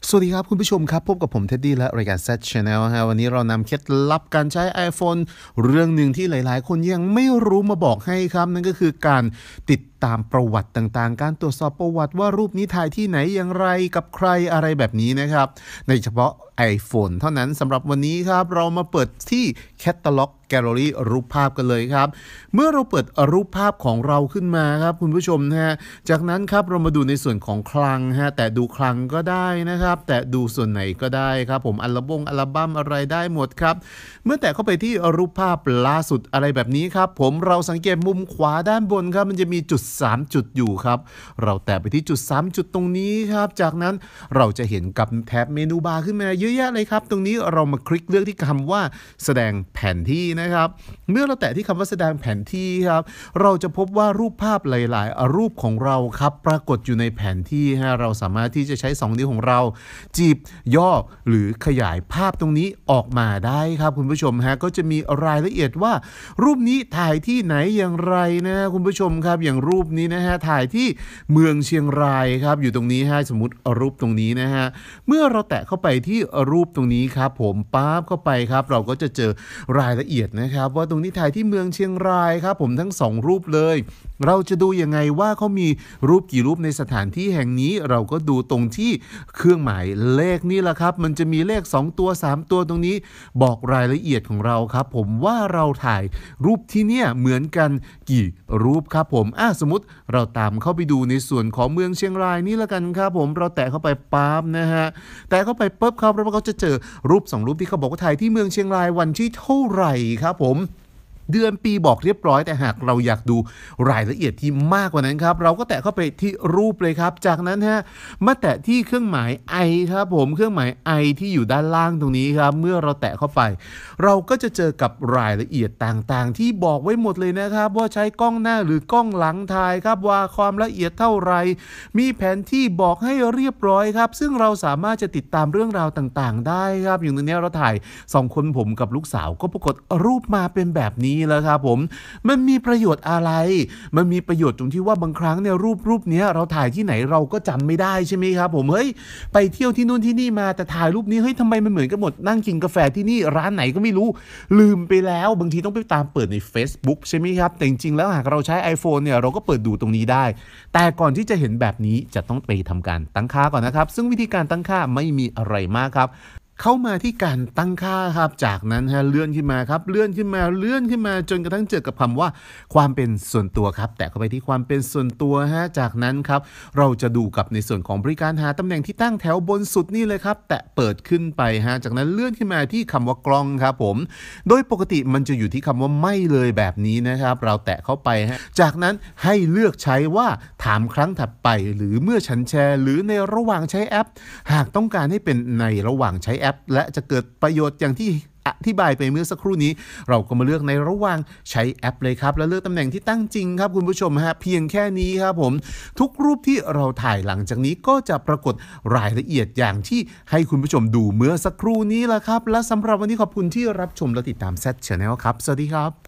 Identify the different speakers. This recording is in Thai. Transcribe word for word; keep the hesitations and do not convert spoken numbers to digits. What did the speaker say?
Speaker 1: สวัสดีครับคุณผู้ชมครับพบกับผมเท็ดดี้และรายการ Z Channel ฮะวันนี้เรานำเคล็ดลับการใช้ iPhone เรื่องหนึ่งที่หลายๆคนยังไม่รู้มาบอกให้ครับนั่นก็คือการติดตามประวัติต่างๆการตรวจสอบประวัติว่ารูปนี้ถ่ายที่ไหนอย่างไรกับใครอะไรแบบนี้นะครับในเฉพาะ iPhone เท่านั้นสำหรับวันนี้ครับเรามาเปิดที่ Catalog Gallery รูปภาพกันเลยครับเมื่อเราเปิดรูปภาพของเราขึ้นมาครับคุณผู้ชมนะฮะจากนั้นครับเรามาดูในส่วนของคลังฮะแต่ดูคลังก็ได้นะครับแต่ดูส่วนไหนก็ได้ครับผมอัลบั้มอัลบั้มอะไรได้หมดครับเมื่อแตะเข้าไปที่รูปภาพล่าสุดอะไรแบบนี้ครับผมเราสังเกตมุมขวาด้านบนครับมันจะมีจุดสามจุดอยู่ครับเราแตะไปที่จุดสามจุดตรงนี้ครับจากนั้นเราจะเห็นกับแท็บเมนูบาร์ขึ้นมาเยอะแยะเลยครับตรงนี้เรามาคลิกเลือกที่คำว่าแสดงแผนที่นะครับเมื่อเราแตะที่คำว่าแสดงแผนที่ครับเราจะพบว่ารูปภาพหลายๆรูปของเราครับปรากฏอยู่ในแผนที่ฮะเราสามารถที่จะใช้สองนิ้วของเราจีบย่อหรือขยายภาพตรงนี้ออกมาได้ครับคุณผู้ชมฮะก็จะมีรายละเอียดว่ารูปนี้ถ่ายที่ไหนอย่างไรนะคุณผู้ชมครับอย่างรูปนี้นะฮะถ่ายที่เมืองเชียงรายครับอยู่ตรงนี้ฮะสมมติรูปตรงนี้นะฮะเมื่อเราแตะเข้าไปที่รูปตรงนี้ครับผมปั๊บเข้าไปครับเราก็จะเจอรายละเอียดนะครับว่าตรงนี้ถ่ายที่เมืองเชียงรายครับผมทั้งสองรูปเลยเราจะดูยังไงว่าเขามีรูปกี่รูปในสถานที่แห่งนี้เราก็ดูตรงที่เครื่องหมายเลขนี่แหละครับมันจะมีเลขสองตัวสามตัวตรงนี้บอกรายละเอียดของเราครับผมว่าเราถ่ายรูปที่เนี่ยเหมือนกันกี่รูปครับผมอ่ะสมมติเราตามเข้าไปดูในส่วนของเมืองเชียงรายนี่ละกันครับผมเราแตะเข้าไปปั๊บนะฮะแตะเข้าไปปุ๊บครับแล้วก็จะเจอรูปสองรูปที่เขาบอกว่าถ่ายที่เมืองเชียงรายวันที่เท่าไหร่ครับผมเดือนปีบอกเรียบร้อยแต่หากเราอยากดูรายละเอียดที่มากกว่านั้นครับเราก็แตะเข้าไปที่รูปเลยครับจากนั้นฮะมาแตะที่เครื่องหมาย I ครับผมเครื่องหมาย I ที่อยู่ด้านล่างตรงนี้ครับเมื่อเราแตะเข้าไปเราก็จะเจอกับรายละเอียดต่างๆที่บอกไว้หมดเลยนะครับว่าใช้กล้องหน้าหรือกล้องหลังถ่ายครับว่าความละเอียดเท่าไรมีแผนที่บอกให้เรียบร้อยครับซึ่งเราสามารถจะติดตามเรื่องราวต่างๆได้ครับอย่างตรงนี้เราถ่ายสองคนผมกับลูกสาวก็ปรากฏรูปมาเป็นแบบนี้แล้วครับผมมันมีประโยชน์อะไรมันมีประโยชน์ตรงที่ว่าบางครั้งเนี่ยรูปรูปนี้เราถ่ายที่ไหนเราก็จำไม่ได้ใช่ไหมครับผมเฮ้ยไปเที่ยวที่นู่นที่นี่มาแต่ถ่ายรูปนี้เฮ้ยทำไมมันเหมือนกันหมดนั่งกินกาแฟที่นี่ร้านไหนก็ไม่รู้ลืมไปแล้วบางทีต้องไปตามเปิดใน Facebook ใช่ไหมครับแต่จริงๆแล้วหากเราใช้ iPhone เนี่ยเราก็เปิดดูตรงนี้ได้แต่ก่อนที่จะเห็นแบบนี้จะต้องไปทำการตั้งค่าก่อนนะครับซึ่งวิธีการตั้งค่าไม่มีอะไรมากครับเข้ามาที่การตั้งค่าครับจากนั้นฮะเลื่อนขึ้นมาครับเลื่อนขึ้นมาเลื่อนขึ้นมาจนกระทั่งเจอกับคำว่าความเป็นส่วนตัวครับแตะเข้าไปที่ความเป็นส่วนตัวฮะจากนั้นครับเราจะดูกับในส่วนของบริการหาตำแหน่งที่ตั้งแถวบนสุดนี่เลยครับแตะเปิดขึ้นไปฮะจากนั้นเลื่อนขึ้นมาที่คำว่ากล้องครับผมโดยปกติมันจะอยู่ที่คำว่าไม่เลยแบบนี้นะครับเราแตะเข้าไปฮะจากนั้นให้เลือกใช้ว่าถามครั้งถัดไปหรือเมื่อฉันแชร์หรือในระหว่างใช้แอปหากต้องการให้เป็นในระหว่างใช้แอปและจะเกิดประโยชน์อย่างที่อธิบายไปเมื่อสักครู่นี้เราก็มาเลือกในระหว่างใช้แอปเลยครับแล้วเลือกตำแหน่งที่ตั้งจริงครับคุณผู้ชมฮะเพียงแค่นี้ครับผมทุกรูปที่เราถ่ายหลังจากนี้ก็จะปรากฏรายละเอียดอย่างที่ให้คุณผู้ชมดูเมื่อสักครู่นี้แหละครับและสำหรับวันนี้ขอบคุณที่รับชมและติดตาม Z Channel ครับสวัสดีครับ